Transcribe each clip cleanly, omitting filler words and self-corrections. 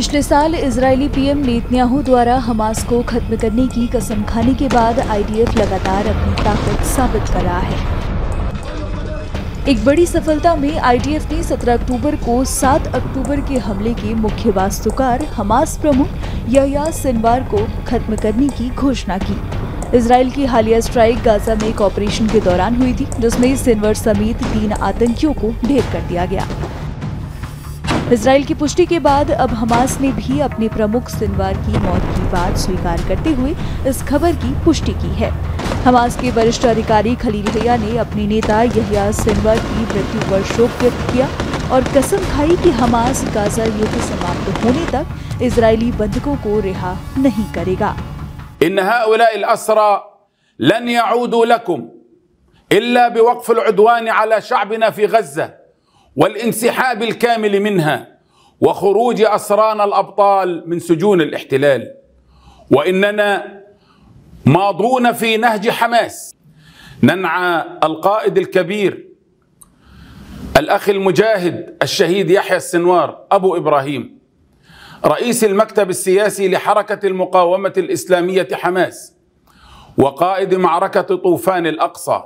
पिछले साल Israeli PM Netanyahu द्वारा हमास को खत्म करने की कसम खाने के बाद आईडीएफ लगातार अपनी ताकत साबित कर रहा है। एक बड़ी सफलता में आईडीएफ ने 17 अक्टूबर को 7 अक्टूबर के हमले के मुख्य वास्तुकार हमास प्रमुख यहया सिनवार को खत्म करने की घोषणा की। इजरायल की हालिया स्ट्राइक गाजा में एक ऑपरेशन के दौरान हुई थी, जिसमें सिनवार समेत 3 आतंकियों को ढेर कर दिया गया। इजरायल की पुष्टि के बाद अब हमास ने भी अपने प्रमुख सिनवार की मौत की बात स्वीकार करते हुए इस खबर की पुष्टि की है। हमास के वरिष्ठ अधिकारी खलील हैया ने अपने नेता यहया सिनवार की मृत्यु पर शोक व्यक्त किया और कसम खाई कि हमास गाजा युद्ध समाप्त होने तक इजरायली बंधकों को रिहा नहीं करेगा। इन हाउलाए अल-अस्रा लन यऊदू लकुम इल्ला बिवक़्फ़ अल-उद्वान अला शअबना फ़ी गज़्ज़ा والانسحاب الكامل منها وخروج أسرانا الأبطال من سجون الاحتلال، وإننا ماضون في نهج حماس. ننعى القائد الكبير الأخ المجاهد الشهيد يحيى السنوار أبو إبراهيم رئيس المكتب السياسي لحركة المقاومة الإسلامية حماس وقائد معركة طوفان الأقصى،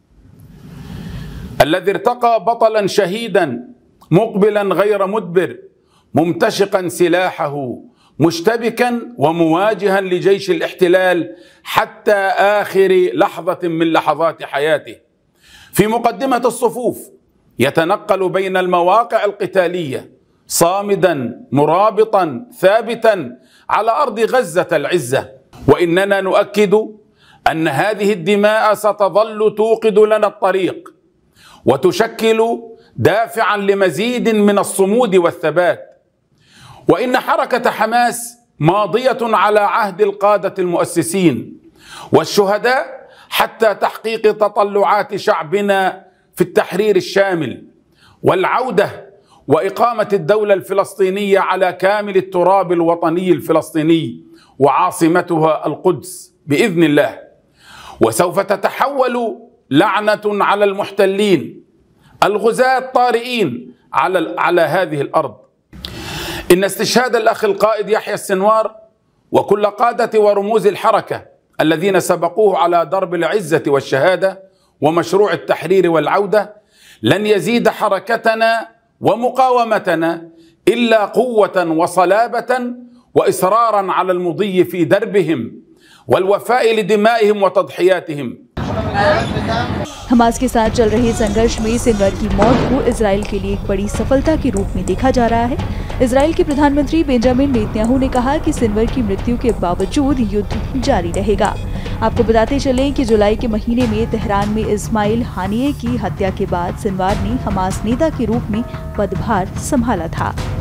الذي ارتقى بطلا شهيدا مقبلا غير مدبر ممتشقا سلاحه مشتبكا ومواجها لجيش الاحتلال حتى آخر لحظة من لحظات حياته، في مقدمة الصفوف يتنقل بين المواقع القتالية صامدا مرابطا ثابتا على أرض غزة العزة. وإننا نؤكد أن هذه الدماء ستظل توقد لنا الطريق وتشكل دافعا لمزيد من الصمود والثبات، وإن حركة حماس ماضية على عهد القادة المؤسسين والشهداء حتى تحقيق تطلعات شعبنا في التحرير الشامل والعودة وإقامة الدولة الفلسطينية على كامل التراب الوطني الفلسطيني وعاصمتها القدس بإذن الله. وسوف تتحول لعنة على المحتلين الغزاة الطارئين على هذه الأرض. إن استشهاد الأخ القائد يحيى السنوار وكل قادة ورموز الحركة الذين سبقوه على درب العزة والشهادة ومشروع التحرير والعودة لن يزيد حركتنا ومقاومتنا إلا قوة وصلابة وإصرارا على المضي في دربهم والوفاء لدمائهم وتضحياتهم। हमास के साथ चल रहे संघर्ष में सिनवार की मौत को इजरायल के लिए एक बड़ी सफलता के रूप में देखा जा रहा है। इजरायल के प्रधानमंत्री बेंजामिन नेतन्याहू ने कहा कि सिनवार की मृत्यु के बावजूद युद्ध जारी रहेगा। आपको बताते चलें कि जुलाई के महीने में तेहरान में इस्माइल हानिये की हत्या के बाद सिनवार ने हमास नेता के रूप में पदभार संभाला था।